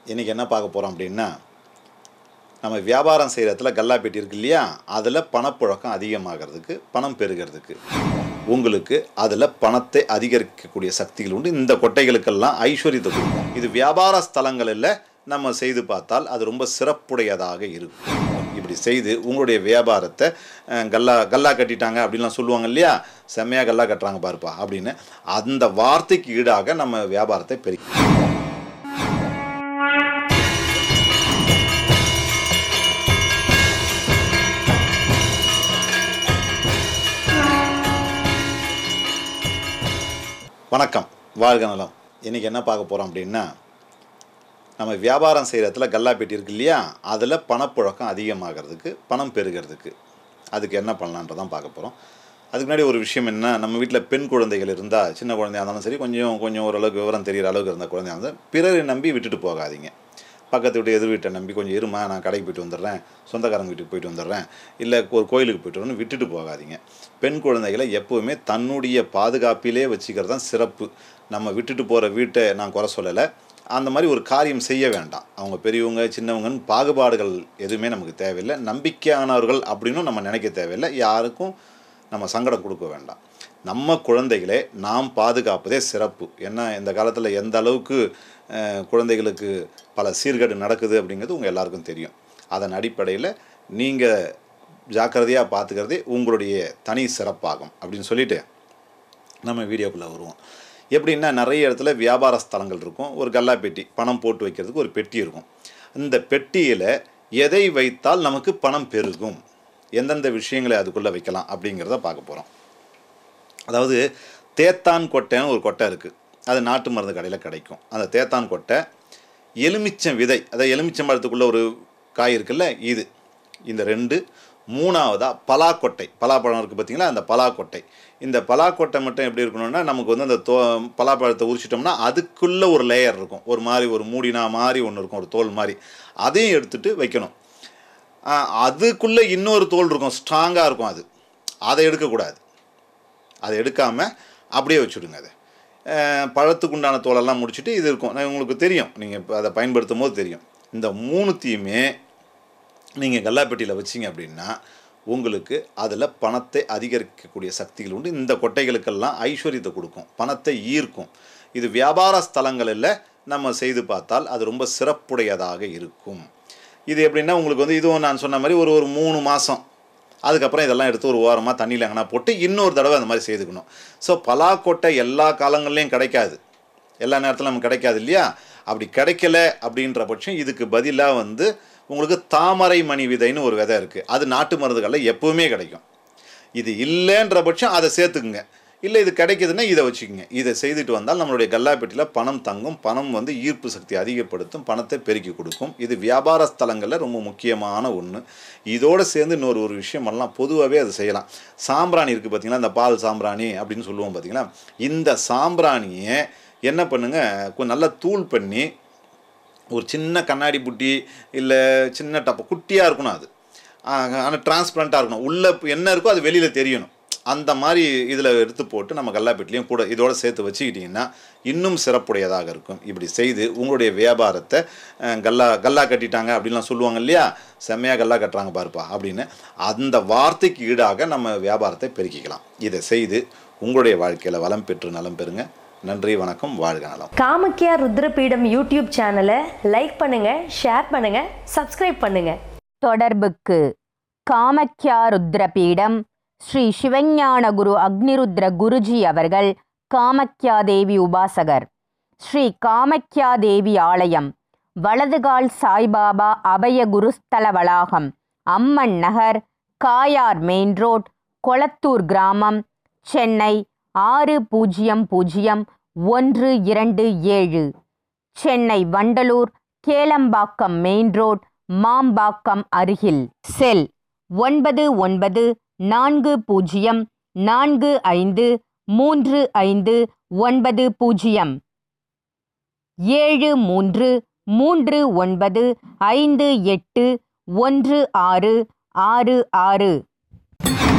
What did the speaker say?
இன்றைக்கி என்ன பார்க்க போகிறோம் அப்படின்னா, நம்ம வியாபாரம் செய்கிற இடத்துல கல்லா பெட்டி இருக்கு இல்லையா, அதில் பணப்புழக்கம் அதிகமாகிறதுக்கு, பணம் பெருகிறதுக்கு, உங்களுக்கு அதில் பணத்தை அதிகரிக்கக்கூடிய சக்திகள் உண்டு. இந்த கொட்டைகளுக்கெல்லாம் ஐஸ்வர்யத்தை கொடுக்கும். இது வியாபார ஸ்தலங்களில் நம்ம செய்து பார்த்தால் அது ரொம்ப சிறப்புடையதாக இருக்கும். இப்படி செய்து உங்களுடைய வியாபாரத்தை கல்லா கட்டிட்டாங்க அப்படின்லாம் சொல்லுவாங்க இல்லையா, செம்மையாக கல்லா கட்டுறாங்க பாருப்பா அப்படின்னு, அந்த வார்த்தைக்கு ஈடாக நம்ம வியாபாரத்தை பெருக்கி. வணக்கம், வாழ்க நலம். இன்றைக்கி என்ன பார்க்க போகிறோம் அப்படின்னா, நம்ம வியாபாரம் செய்கிற இடத்துல கல்லா பெட்டி இருக்கு இல்லையா, அதில் பணப்புழக்கம் அதிகமாகிறதுக்கு, பணம் பெருகிறதுக்கு, அதுக்கு என்ன பண்ணலான்றதான் பார்க்க போகிறோம். அதுக்கு முன்னாடி ஒரு விஷயம் என்ன, நம்ம வீட்டில் பெண் குழந்தைகள் இருந்தால், சின்ன குழந்தையாக இருந்தாலும் சரி, கொஞ்சம் ஓரளவுக்கு விவரம் தெரிகிற அளவுக்கு இருந்த குழந்தையாக இருந்தால், பிறரை நம்பி விட்டுட்டு போகாதீங்க. பக்கத்து வீட்டு எதிர் வீட்டை நம்பி கொஞ்சம் இருமா, நான் கடைக்கு போய்ட்டு வந்துடுறேன், சொந்தக்காரங்க வீட்டுக்கு போய்ட்டு வந்துடுறேன், இல்லை ஒரு கோயிலுக்கு போய்ட்டு வரணும்னு விட்டுட்டு போகாதீங்க. பெண் குழந்தைகளை எப்போவுமே தன்னுடைய பாதுகாப்பிலே வச்சுக்கிறது தான் சிறப்பு. நம்ம விட்டுட்டு போகிற வீட்டை நான் குறை சொல்லலை, அந்த மாதிரி ஒரு காரியம் செய்ய வேண்டாம். அவங்க பெரியவங்க சின்னவங்கன்னு பாகுபாடுகள் எதுவுமே நமக்கு தேவையில்லை. நம்பிக்கையானவர்கள் அப்படின்னும் நம்ம நினைக்க தேவையில்லை. யாருக்கும் நம்ம சங்கடம் கொடுக்க வேண்டாம். நம்ம குழந்தைகளே நாம் பாதுகாப்பதே சிறப்பு. ஏன்னா இந்த காலத்தில் எந்த அளவுக்கு குழந்தைகளுக்கு பல சீர்கேடு நடக்குது அப்படிங்கிறது உங்கள் எல்லாருக்கும் தெரியும். அதன் அடிப்படையில் நீங்கள் ஜாக்கிரதையாக பார்த்துக்கிறதே உங்களுடைய தனி சிறப்பாகும் அப்படின்னு சொல்லிவிட்டு நம்ம வீடியோக்குள்ளே வருவோம். எப்படின்னா, நிறைய இடத்துல வியாபார ஸ்தலங்கள் இருக்கும். ஒரு கல்லா பெட்டி, பணம் போட்டு வைக்கிறதுக்கு ஒரு பெட்டி இருக்கும். இந்த பெட்டியில் எதை வைத்தால் நமக்கு பணம் பெருகும், எந்தெந்த விஷயங்களை அதுக்குள்ளே வைக்கலாம் அப்படிங்கிறத பார்க்க போகிறோம். அதாவது தேத்தான் கொட்டைன்னு ஒரு கொட்டை இருக்குது. அது நாட்டு மருந்து கடையில் கிடைக்கும். அந்த தேத்தான் கொட்டை, எலுமிச்சம் விதை, அதாவது எலுமிச்சம் பழத்துக்குள்ளே ஒரு காய் இருக்குல்ல, இந்த ரெண்டு. மூணாவதாக பலாக்கொட்டை, பலாப்பழம் இருக்குது பார்த்திங்களா, அந்த பலாக்கொட்டை. இந்த பலாக்கொட்டை மட்டும் எப்படி இருக்கணும்னா, நமக்கு வந்து அந்த பலாப்பழத்தை உரிச்சிட்டோம்னா அதுக்குள்ளே ஒரு லேயர் இருக்கும், ஒரு மாதிரி ஒரு மூடினா மாதிரி ஒன்று இருக்கும், ஒரு தோல் மாதிரி. அதையும் எடுத்துகிட்டு வைக்கணும். அதுக்குள்ளே இன்னொரு தோல் இருக்கும், ஸ்ட்ராங்காக இருக்கும். அதை எடுக்கக்கூடாது. அதை எடுக்காமல் அப்படியே வச்சுடுங்க. அதை பழத்துக்கு உண்டான தோலெல்லாம் முடிச்சுட்டு இது இருக்கும். உங்களுக்கு தெரியும், நீங்கள் இப்போ அதை பயன்படுத்தும் போது தெரியும். இந்த மூணுத்தையுமே நீங்கள் கல்லாப்பெட்டியில் வச்சிங்க அப்படின்னா உங்களுக்கு அதில் பணத்தை அதிகரிக்கக்கூடிய சக்திகள் உண்டு. இந்த கொட்டைகளுக்கெல்லாம் ஐஸ்வர்யத்தை கொடுக்கும், பணத்தை ஈர்க்கும். இது வியாபார ஸ்தலங்களில் நம்ம செய்து பார்த்தால் அது ரொம்ப சிறப்புடையதாக இருக்கும். இது எப்படின்னா, உங்களுக்கு வந்து இதுவும் நான் சொன்ன மாதிரி ஒரு 3 மாதம், அதுக்கப்புறம் இதெல்லாம் எடுத்து ஒரு ஓரமாக தண்ணியில் எங்கன்னா போட்டு இன்னொரு தடவை அந்த மாதிரி செய்துக்கணும். ஸோ பலாக்கொட்டை எல்லா காலங்கள்லேயும் கிடைக்காது, எல்லா நேரத்திலும் நமக்கு கிடைக்காது இல்லையா. அப்படி கிடைக்கல அப்படின்ற பட்சம் இதுக்கு பதிலாக வந்து உங்களுக்கு தாமரை மணி விதைன்னு ஒரு விதை இருக்குது. அது நாட்டு மருந்துகளில் எப்போவுமே கிடைக்கும். இது இல்லைன்ற பட்சம் அதை சேர்த்துக்குங்க. இல்லை இது கிடைக்கிதுன்னா இதை வச்சுக்கோங்க. இதை செய்துட்டு வந்தால் நம்மளுடைய கல்லாப்பெட்டியில் பணம் தங்கும். பணம் வந்து ஈர்ப்பு சக்தி அதிகப்படுத்தும், பணத்தை பெருக்கி கொடுக்கும். இது வியாபார ஸ்தலங்களில் ரொம்ப முக்கியமான ஒன்று. இதோடு சேர்ந்து இன்னொரு விஷயமெல்லாம் பொதுவாகவே அதை செய்யலாம். சாம்பிராணி இருக்குது பார்த்திங்களா, இந்த பால் சாம்பிராணி அப்படின்னு சொல்லுவோம் பார்த்திங்களா. இந்த சாம்பிராணியை என்ன பண்ணுங்கள், கொஞ்சம் நல்லா தூள் பண்ணி ஒரு சின்ன கண்ணாடி புட்டி இல்லை சின்ன டப்பை, குட்டியாக இருக்கணும். அது ஆனால் டிரான்ஸ்பரண்ட்டாக இருக்கணும். உள்ளே என்ன இருக்கோ அது வெளியில் தெரியணும். அந்த மாதிரி இதில் எடுத்து போட்டு நம்ம கல்லாப்பெட்டிலையும் கூட இதோடு சேர்த்து வச்சுக்கிட்டிங்கன்னா இன்னும் சிறப்புடையதாக இருக்கும். இப்படி செய்து உங்களுடைய வியாபாரத்தை கல்லா கட்டிட்டாங்க அப்படின்லாம் சொல்லுவாங்க இல்லையா, செம்மையாக கல்லா கட்டுறாங்க பாருப்பா அப்படின்னு, அந்த வார்த்தைக்கு ஈடாக நம்ம வியாபாரத்தை பெருக்கிக்கலாம். இதை செய்து உங்களுடைய வாழ்க்கையில் வளம் பெற்று நலம் பெறுங்க. நன்றி, வணக்கம், வாழ்க நலம். காமக்யா ருத்ர பீடம் யூடியூப் சேனலை லைக் பண்ணுங்க, ஷேர் பண்ணுங்க, சப்ஸ்கிரைப் பண்ணுங்க. தொடர்புக்கு காமக்யா ருத்ர பீடம், ஸ்ரீ சிவஞான குரு அக்னிருத்ர குருஜி அவர்கள் காமக்யா தேவி உபாசகர். ஸ்ரீ காமக்யா தேவி ஆலயம், வலதுகால் சாய்பாபா அபய குருஸ்தல வளாகம், அம்மன் நகர், காயார் மெயின் ரோட், கொளத்தூர் கிராமம், சென்னை 600127. சென்னை வண்டலூர் கேளம்பாக்கம் மெயின் ரோட், மாம்பாக்கம் அருகில். செல் 9940453590 7339581666.